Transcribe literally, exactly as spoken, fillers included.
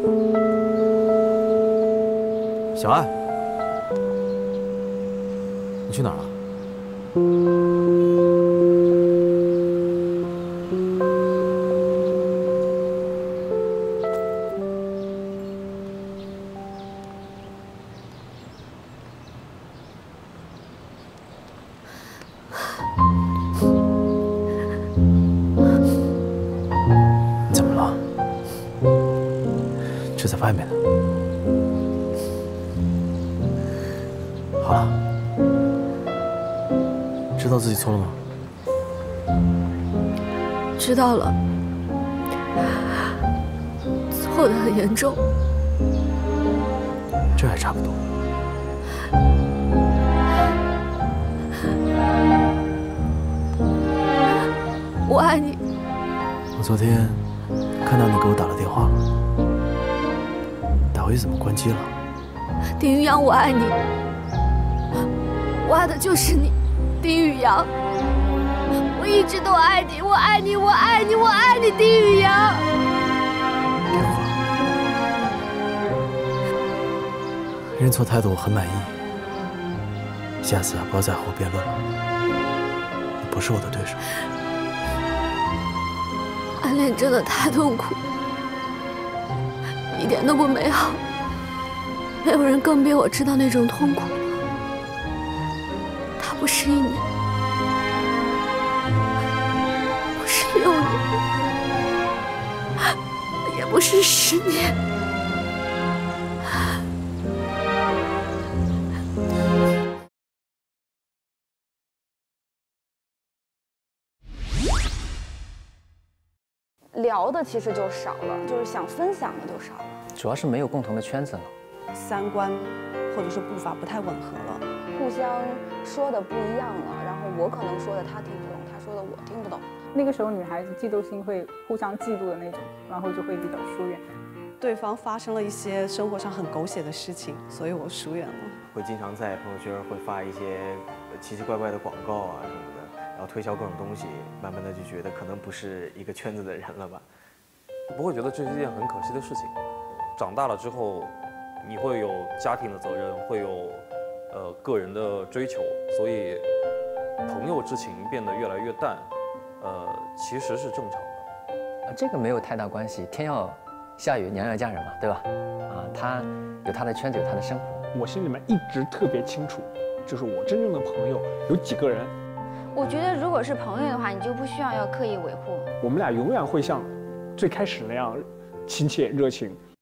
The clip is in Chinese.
小爱，你去哪儿了？你怎么了？这在外面呢。 好了，知道自己错了吗？ 知道了，错得很严重。 这还差不多。 我爱你。 我昨天看到你给我打了电话了，打回去怎么关机了？ 丁宇阳，我爱你。 我爱的就是你，丁宇阳。我一直都爱你，我爱你，我爱你，我爱你，丁宇阳。 别哭了，认错态度我很满意。下次啊，不要再和我辩论了，你不是我的对手。 暗恋真的太痛苦，一点都不美好。没有人更比我知道那种痛苦。 不是一年，不是六年，也不是十年。 聊的其实就少了，就是想分享的就少了。 主要是没有共同的圈子了， 三观或者是步伐不太吻合了。 互相说的不一样了，然后我可能说的他听不懂，他说的我听不懂。 那个时候女孩子嫉妒心会互相嫉妒的那种，然后就会比较疏远。 对方发生了一些生活上很狗血的事情，所以我疏远了。 会经常在朋友圈会发一些奇奇怪怪的广告啊什么的，然后推销各种东西，慢慢的就觉得可能不是一个圈子的人了吧。 不会觉得这是一件很可惜的事情。长大了之后，你会有家庭的责任，会有。 呃，个人的追求，所以朋友之情变得越来越淡，呃，其实是正常的。 这个没有太大关系，天要下雨，娘要嫁人嘛，对吧？啊，他有他的圈子，有他的生活。 我心里面一直特别清楚，就是我真正的朋友有几个人。 我觉得如果是朋友的话，你就不需要要刻意维护。 我们俩永远会像最开始那样亲切热情。